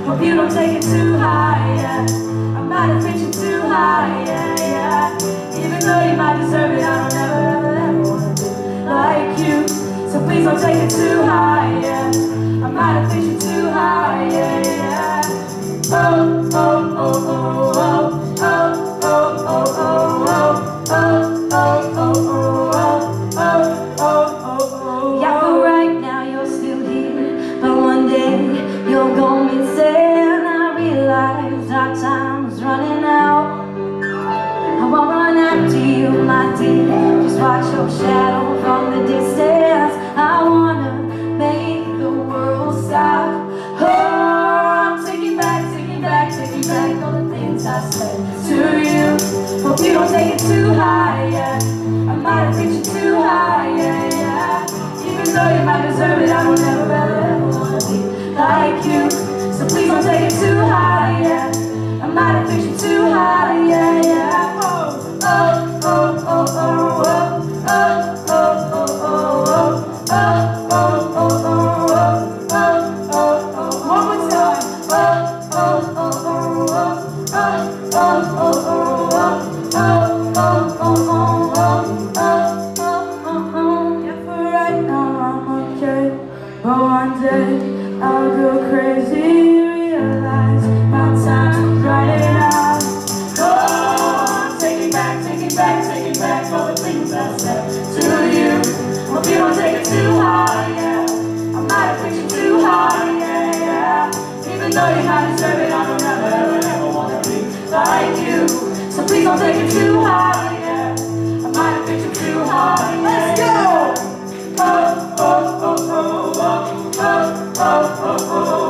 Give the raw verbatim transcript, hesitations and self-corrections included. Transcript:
Hope you don't take it too high, yeah. I might have pitched you too high, yeah, yeah. Even though you might deserve it, I don't ever, ever, ever wanna be like you. So please don't take it too high, yeah. I might have pitched you too high, yeah, yeah. Oh, oh, oh, oh, oh, oh, oh, oh, oh, oh, oh, oh, oh, oh, oh, oh, oh. Yeah, but right now you're still here, but one day you're gonna be sad. I realize our time's running out. I won't run after you, my dear. Just watch your shadow from the distance. I wanna make the world stop. Oh, I'm taking back, taking back, taking back all the things I said to you. Hope you don't take it too high, yeah. I might have pitched you too high, yeah, yeah. Even though you might deserve it, I don't ever, ever, ever wanna be like you. So please don't take it too high, yeah. I might have pitched you too high, yeah, yeah. Oh, oh, oh, oh, oh, oh, oh, oh, oh, oh, oh, oh, oh, oh, oh, oh, oh, oh. One more time. Oh, oh, oh, oh, oh, oh, oh, oh, oh, oh, oh, oh, oh, oh, oh. Yeah, for right now I'm okay, but one day I'll go crazy. Realize my time's running out. Oh, I'm taking back, taking back, taking back all the things I said to you. Hope you don't take it too high, yeah. I might have pitched you too high, yeah, yeah. Even though you might deserve it, I don't ever, ever, ever wanna be like you. So please don't take it too high, yeah. I might have pitched you too high. Let's go! Oh, oh, oh, oh, oh, oh, oh, oh, oh.